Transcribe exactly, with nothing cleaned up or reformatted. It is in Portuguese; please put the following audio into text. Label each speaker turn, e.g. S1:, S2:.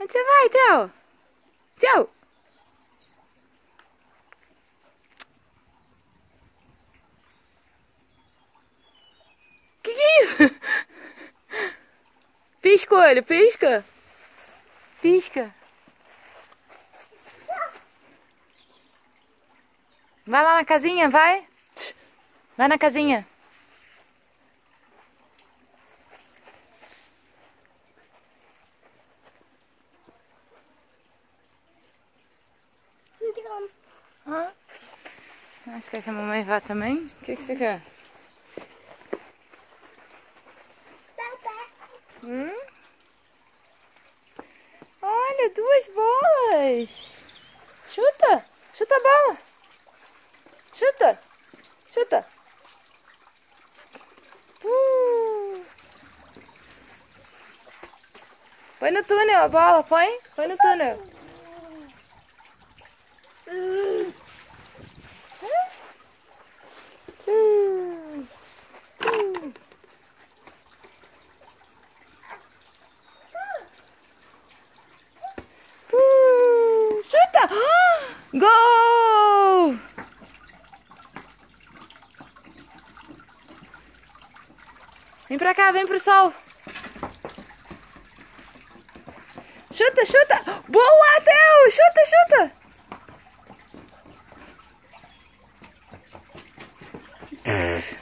S1: Onde você vai, Theo? Theo! Que que é isso? Pisca o olho, pisca. Pisca. Vai lá na casinha, vai. Vai na casinha. Ah, acho que é que a mamãe vá também. O que, que você quer? Hum? Olha, duas bolas. Chuta. Chuta a bola. Chuta. Chuta. Uh. Põe no túnel a bola, põe. Põe no túnel. Uh. Uh. Uh. Uh. Chuta! Gol! Vem pra cá, vem pro sol. Chuta, chuta! Boa, Theo! Chuta, chuta!